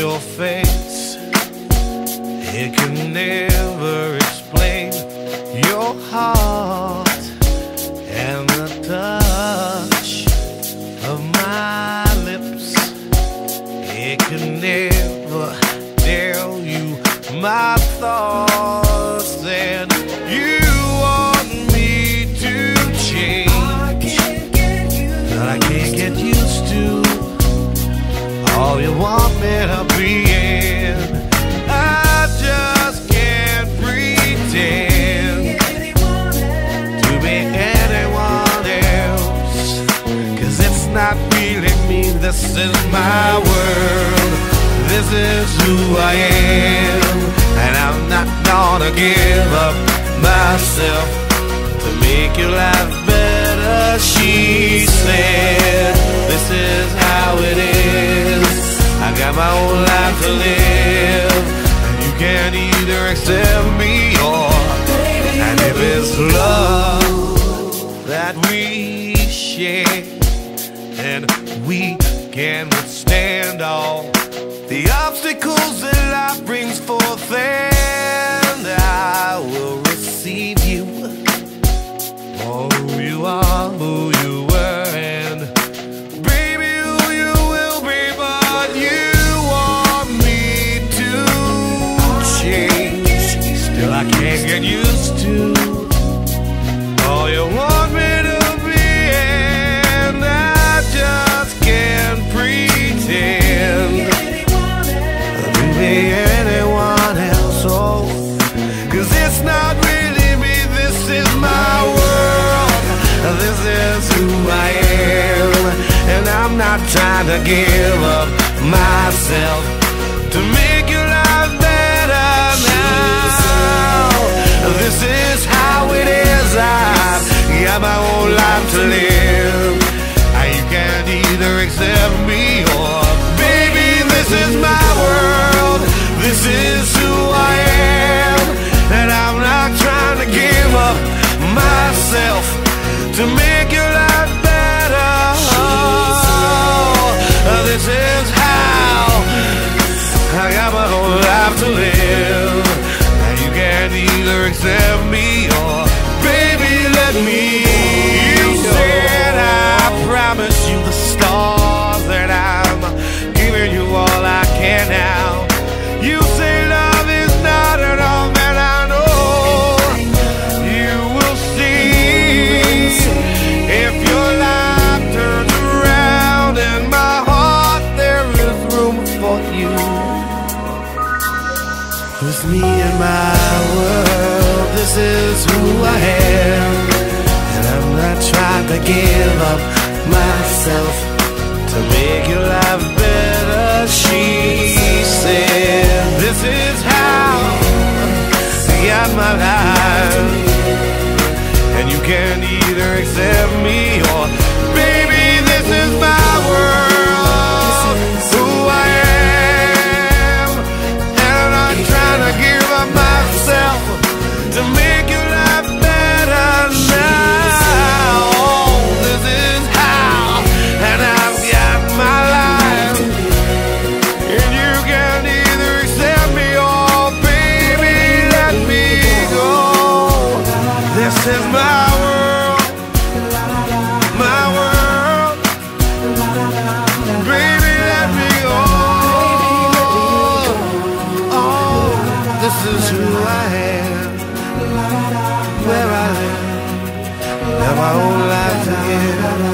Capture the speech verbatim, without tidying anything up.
your face. It can never explain your heart and the touch of my lips. It can never tell you my thoughts, and you want me to change, but I can't get used to all you want me to be in. I just can't pretend to be anyone else, 'cause it's not really me. This is my world, this is who I am, and I'm not gonna give up myself to make your life better. She said, this is how it is. I got my own life to live, and you can either accept me or, and if it's love that we share, then we can withstand all the obstacles that life brings forth, and I will receive you for who you are, who you were, and baby, who you will be. But you want me to change, still I can't get used to all you want me to be, and I just can't pretend to be anyone else. Oh, 'cause it's not really me. This is my world, this is who I am, and I'm not trying to give up myself to make your life better now. This is how it is. I've got my own life to live, and you can either accept me or, baby, this is my world, this is who I am, and I'm not trying to give up myself to make your life better. Oh, this is how I got my whole life to live, and you can either accept me or, baby, let me. You said I promise you the stars, and I'm giving you all I can now. You say love is not enough, and I know you will see if your life turns around. In my heart there is room for you. With me in my world, this is who I am, and I'm not trying to give up myself to make your life better. She said, this is how I got my life, and you can either accept me or, baby, this is my world, who I am, and I'm not trying to give up myself to make your life better now. This is how, and I've got my life, and you can either accept me or, baby, let me go. This is my world, my world, baby, let me go. Oh, this is who I am, where I live, have my own life to give.